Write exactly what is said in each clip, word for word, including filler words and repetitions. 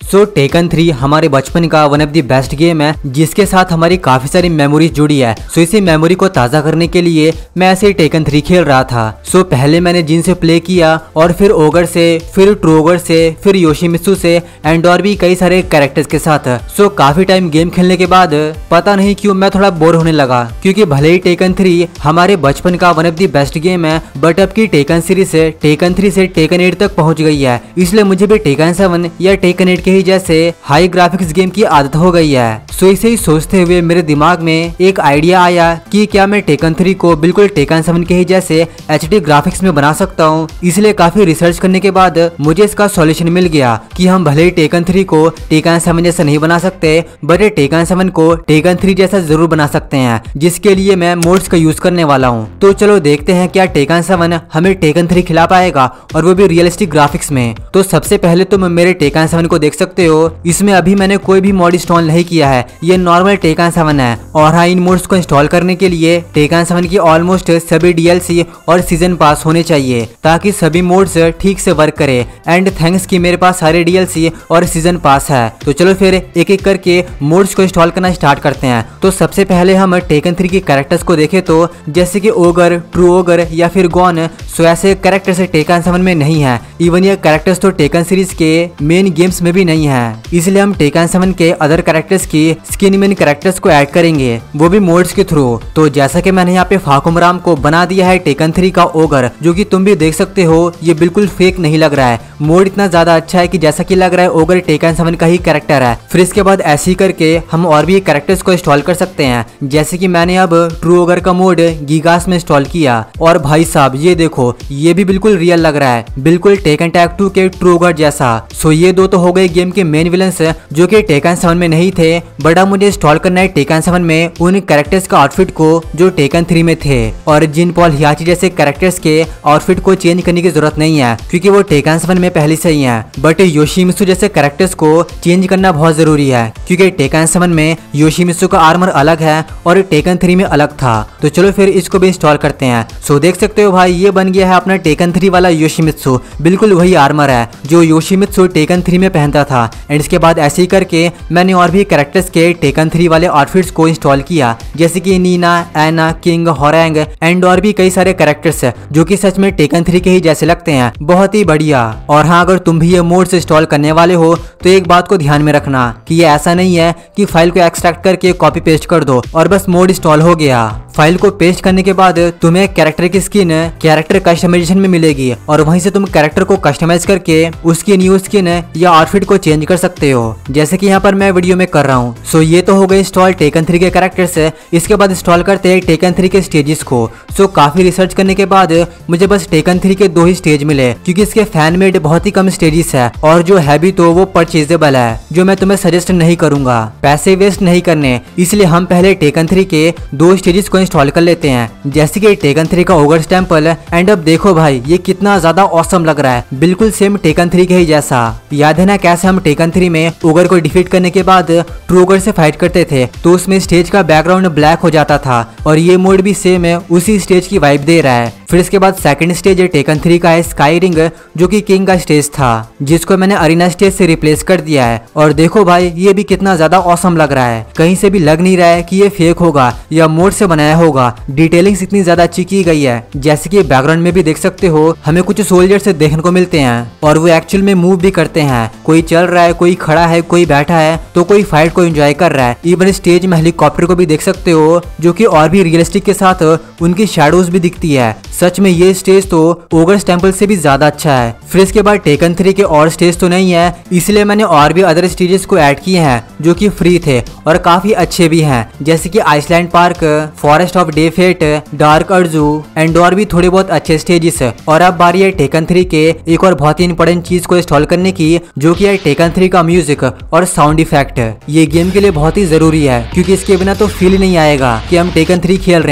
सो taken three हमारे बचपन का one of the best game है जिसके साथ हमारी काफी सारी मेमोरीज जुड़ी है। सो इसी मेमोरी को ताज़ा करने के लिए मैं ऐसे ही टेकन थ्री खेल रहा था। सो पहले मैंने जिन से प्ले किया और फिर ओगर से, फिर ट्रोगर से, फिर योशिमित्सु से एंड और भी कई सारे कैरेक्टर्स के साथ। सो काफी टाइम गेम खेलने के बाद पता नहीं क्यों मैं थोड़ा बोर होने लगा, क्योंकि भले ही टेकन थ्री हमारे बचपन का one of the best game है बट अब की टेकन सीरीज से टेकन थ्री से टेकन एट तक पहुंच गई है। इसलिए मुझे भी टेकन सेवन या टेकन एट के ही जैसे हाई ग्राफिक्स गेम की आदत हो गई है। सो इसे ही सोचते हुए मेरे दिमाग में एक आइडिया आया कि क्या मैं टेकन थ्री को बिल्कुल टेकन सेवन के ही जैसे एच डी ग्राफिक्स में बना सकता हूँ। इसलिए काफी रिसर्च करने के बाद मुझे इसका सॉल्यूशन मिल गया कि हम भले ही टेकन थ्री को टेकन सेवन जैसा नहीं बना सकते बट टेकन सेवन को टेकन थ्री जैसा जरूर बना सकते हैं, जिसके लिए मैं मोड्स का यूज करने वाला हूँ। तो चलो देखते हैं क्या टेकन सेवन हमें टेकन थ्री खिला पाएगा और वो भी रियलिस्टिक ग्राफिक्स में। तो सबसे पहले तुम मेरे टेकन सेवन को देख सकते हो। इसमें अभी मैंने कोई भी मॉड इंस्टॉल नहीं किया है, ये नॉर्मल टेकन सेवन है। और हाँ, इन मोड्स को इंस्टॉल करने के लिए टेकन सेवन की ऑलमोस्ट सभी डीएलसी और सीजन पास होने चाहिए ताकि सभी मोड्स ठीक से वर्क करे। एंड थैंक्स कि मेरे पास सारे डीएलसी और सीजन पास है। तो चलो फिर एक एक करके मोड्स को इंस्टॉल करना स्टार्ट करते हैं। तो सबसे पहले हम टेकन थ्री के कैरेक्टर्स को देखें तो जैसे कि ओगर, ट्रू ओगर या फिर गॉन, सो ऐसे कैरेक्टर्स टेकन सेवन में नहीं है। इवन ये कैरेक्टर्स तो टेकन सीरीज के मेन गेम्स में भी नहीं है। इसलिए हम टेकन सेवन के अदर कैरेक्टर्स की स्किन मेन कैरेक्टर्स को ऐड करेंगे, वो भी मोड्स के थ्रू। तो जैसा कि मैंने यहाँ पे फाकुम राम को बना दिया है टेकन थ्री का ओगर, जो कि तुम भी देख सकते हो ये बिल्कुल फेक नहीं लग रहा है। मोड इतना ज्यादा अच्छा है कि जैसा कि लग रहा है ओगर टेकन सेवन का ही कैरेक्टर है। फिर इसके बाद ऐसे ही करके हम और भी कैरेक्टर्स को इंस्टॉल कर सकते हैं। जैसे कि मैंने अब ट्रू ओगर का मोड गीगास में इंस्टॉल किया और भाई साहब ये देखो, ये भी बिल्कुल रियल लग रहा है, बिल्कुल टेकन टैग टू के ट्रू ओगर जैसा। सो ये दो तो हो गए गेम के मेन विलन्स जो कि टेकन सेवन में नहीं थे, बट अब मुझे इंस्टॉल करना है टेकन सेवन में उन कैरेक्टर्स का आउटफिट को जो टेकन थ्री में थे। और जिन पॉल हियाची जैसे कैरेक्टर्स के आउटफिट को चेंज करने की जरूरत नहीं है क्योंकि वो टेकन सेवन में पहले से ही है। बट योशिमित्सु जैसे कैरेक्टर्स को चेंज करना बहुत जरूरी है क्योंकि टेकन सेवन में योशिमित्सु का आर्मर अलग है और टेकन थ्री में अलग था। तो चलो फिर इसको भी इंस्टॉल करते हैं। सो देख सकते हो भाई, ये बन गया है अपना टेकन थ्री वाला योशिमित्सु। बिल्कुल वही आर्मर है जो योशिमित्सु टेकन थ्री में पहनता था। एंड इसके बाद ऐसे ही करके मैंने और भी कैरेक्टर्स के टेकन थ्री वाले आउटफिट्स को इंस्टॉल किया, जैसे कि Nina, Anna, King, Hwoarang and और भी कई सारे कैरेक्टर्स जो कि सच में टेकन थ्री के ही जैसे लगते हैं। बहुत ही बढ़िया। और हाँ, अगर तुम भी ये मोड्स इंस्टॉल करने वाले हो तो एक बात को ध्यान में रखना कि ये ऐसा नहीं है कि फाइल को एक्सट्रैक्ट करके कॉपी पेस्ट कर दो और बस मोड इंस्टॉल हो गया। फाइल को पेस्ट करने के बाद तुम्हें कैरेक्टर की स्किन कैरेक्टर कस्टमाइजेशन में मिलेगी और वहीं से तुम कैरेक्टर को कस्टमाइज करके उसकी न्यू स्किन या आउटफिट को चेंज कर सकते हो, जैसे कि यहाँ पर मैं वीडियो में कर रहा हूँ। सो ये तो हो गए इंस्टॉल टेकन थ्री के कैरेक्टर्स। इसके बाद इंस्टॉल करते हैं टेकन थ्री के स्टेजेस को। सो काफी रिसर्च करने के बाद मुझे बस टेकन थ्री के दो ही स्टेज मिले क्योंकि इसके फैन मेड बहुत ही कम स्टेजेस है और जो है भी तो वो परचेजेबल है, जो मैं तुम्हें सजेस्ट नहीं करूंगा, पैसे वेस्ट नहीं करने। इसलिए हम पहले टेकन थ्री के दो स्टेजेस को इंस्टॉल कर लेते हैं, जैसे कि टेकन थ्री का ओगर्स टेंपल। एंड अब देखो भाई, ये कितना ज्यादा ऑसम लग रहा है, बिल्कुल सेम टेकन थ्री के ही जैसा। याद है ना कैसे हम टेकन थ्री में ओगर को डिफीट करने के बाद ट्रू ओगर से फाइट करते थे तो उसमें स्टेज का बैकग्राउंड ब्लैक हो जाता था, और ये मोड भी सेम है, उसी स्टेज की वाइब दे रहा है। फिर इसके बाद सेकंड स्टेज टेकन थ्री का है स्काई रिंग, जो कि किंग का स्टेज था, जिसको मैंने अरीना स्टेज से रिप्लेस कर दिया है। और देखो भाई, ये भी कितना ज्यादा ऑसम लग रहा है, कहीं से भी लग नहीं रहा है कि ये फेक होगा या मोड से बनाया होगा। डिटेलिंग्स इतनी ज्यादा अच्छी की गई है, जैसे कि बैकग्राउंड में भी देख सकते हो हमें कुछ सोल्जर्स देखने को मिलते हैं और वो एक्चुअल में मूव भी करते हैं। कोई चल रहा है, कोई खड़ा है, कोई बैठा है, तो कोई फाइट को एंजॉय कर रहा है। इवन स्टेज में हेलीकॉप्टर को भी देख सकते हो, जो कि और भी रियलिस्टिक के साथ उनकी शैडोज भी दिखती है। सच में ये स्टेज तो ओगर्स टेंपल से भी ज्यादा अच्छा है। फिर इसके बाद टेकन थ्री के और स्टेज तो नहीं है, इसलिए मैंने और भी अदर स्टेजेस को ऐड किए हैं जो कि फ्री थे और काफी अच्छे भी हैं, जैसे कि Iceland park, forest of the fate, dark अर्जू एंड और भी थोड़े बहुत अच्छे स्टेजेस। और अब बारी है टेकन थ्री के एक और बहुत ही इंपॉर्टेंट चीज को इंस्टॉल करने की, जो कि है टेकन थ्री का म्यूजिक और साउंड इफेक्ट। ये गेम के लिए बहुत ही जरूरी है क्योंकि इसके बिना तो फील नहीं आएगा कि हम टेकन थ्री खेल रहे हैं।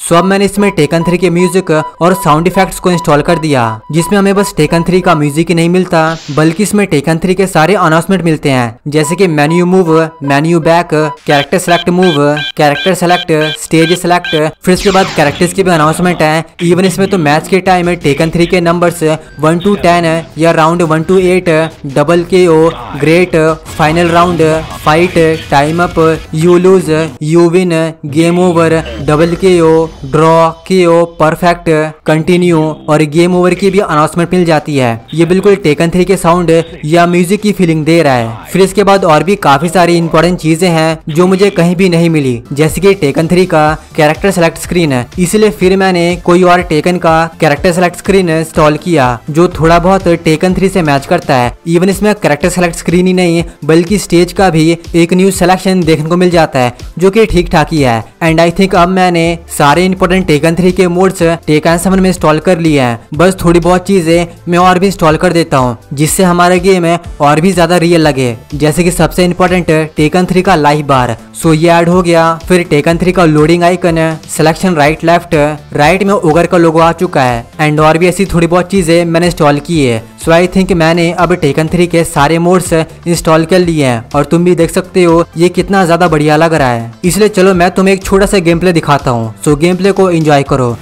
सो अब मैंने इसमें टेकन थ्री के म्यूजिक और साउंड इफेक्ट्स को इंस्टॉल कर दिया, जिसमें हमें बस टेकन थ्री का म्यूजिक ही नहीं मिलता बल्कि इसमें टेकन थ्री के सारे अनाउंसमेंट मिलते हैं, जैसे कि menu move, menu back, character select move, character select, stage select, फिर उसके बाद कैरेक्टर्स की भी अनाउंसमेंट है। इवन इसमें तो मैच के टाइम टेकन थ्री के नंबर्स वन टू टेन या round one two eight, double K O, great, final round, fight, time up, you lose, you win, game over, double K O, draw, K O, perfect, continue और game over की भी announcement मिल जाती है। ये बिल्कुल Tekken three के sound या म्यूजिक की फीलिंग दे रहा है। फिर इसके बाद और भी काफी सारी इंपॉर्टेंट चीजें हैं जो मुझे कहीं भी नहीं मिली, जैसे कि टेकन थ्री का कैरेक्टर सेलेक्ट स्क्रीन है, इसलिए फिर मैंने कोई और टेकन का कैरेक्टर सेलेक्ट स्क्रीन इंस्टॉल किया जो थोड़ा बहुत टेकन थ्री से मैच करता है। इवन इसमें कैरेक्टर सेलेक्ट स्क्रीन ही नहीं बल्कि स्टेज का भी एक न्यू सिलेक्शन देखने को मिल जाता है जो कि ठीक ठाक ही है। एंड आई थिंक अब मैंने सारे इंपॉर्टेंट टेकन थ्री के मोड्स टेकन सेवन में इंस्टॉल कर लिए हैं, बस थोड़ी बहुत चीजें मैं और भी इंस्टॉल कर देता हूँ जिससे हमारा गेम है और भी ज्यादा रियल लगे, जैसे कि सबसे इंपॉर्टेंट टेकन थ्री का लाइफ बार, सो ये ऐड हो गया। फिर टेकन थ्री का loading icon, selection right left, right में ओगर का लोगो आ चुका है एंड और भी ऐसी थोड़ी बहुत चीजें मैंने इंस्टॉल की है। सो आई थिंक मैंने अब टेकन थ्री के सारे मोड्स इंस्टॉल कर लिए हैं और तुम भी देख सकते हो ये कितना ज्यादा बढ़िया लग रहा है। इसलिए चलो मैं तुम्हें एक छोटा सा गेम प्ले दिखाता हूँ, सो गेम प्ले को एंजॉय करो।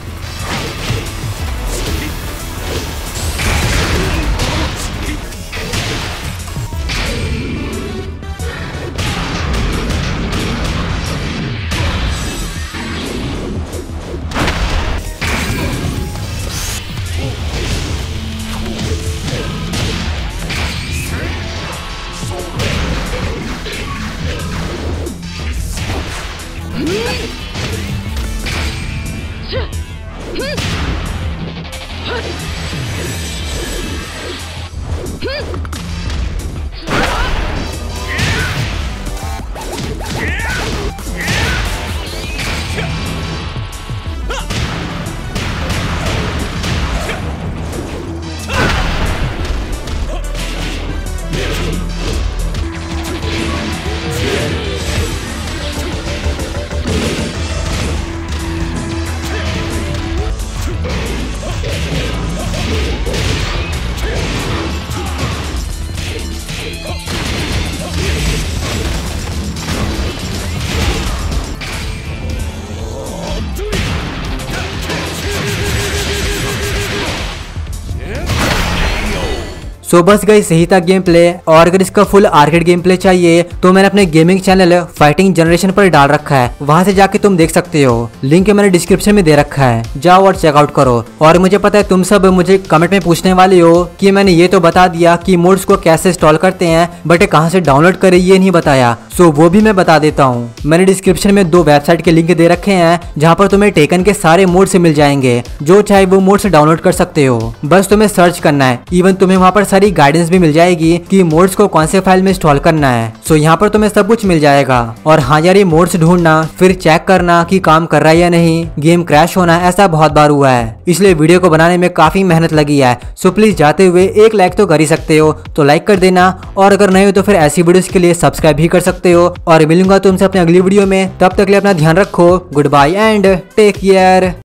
सो so, बस गाइस यही था गेम प्ले, और अगर इसका फुल आर्केड गेम प्ले चाहिए तो मैंने अपने गेमिंग चैनल फाइटिंग जनरेशन पर डाल रखा है, वहां से जाके तुम देख सकते हो, लिंक मैंने डिस्क्रिप्शन में दे रखा है, जाओ और चेकआउट करो। और मुझे पता है तुम सब मुझे कमेंट में पूछने वाले हो कि मैंने ये तो बता दिया कि मोड्स को कैसे इंस्टॉल करते हैं बट कहाँ से डाउनलोड करे ये नहीं बताया, सो वो भी मैं बता देता हूँ। मैंने डिस्क्रिप्शन में दो वेबसाइट के लिंक दे रखे हैं जहाँ पर तुम्हें टेकन के सारे मोड से मिल जाएंगे, जो चाहे वो मोड से डाउनलोड कर सकते हो, बस तुम्हें सर्च करना है। इवन तुम्हें वहाँ पर सारी गाइडेंस भी मिल जाएगी कि मोड्स को कौन से फाइल में इंस्टॉल करना है, सो यहाँ पर तुम्हें सब कुछ मिल जाएगा। और हाँ यार, ये मोड्स ढूंढना फिर चेक करना कि काम कर रहा है या नहीं, गेम क्रैश होना, ऐसा बहुत बार हुआ है, इसलिए वीडियो को बनाने में काफी मेहनत लगी है। सो प्लीज जाते हुए एक लाइक तो कर ही सकते हो, तो लाइक कर देना, और अगर नहीं हो तो फिर ऐसी वीडियोस के लिए सब्सक्राइब भी कर सकते हो। और मिलूंगा तुमसे अपने अगली वीडियो में, तब तक के लिए अपना ध्यान रखो, goodbye and take care.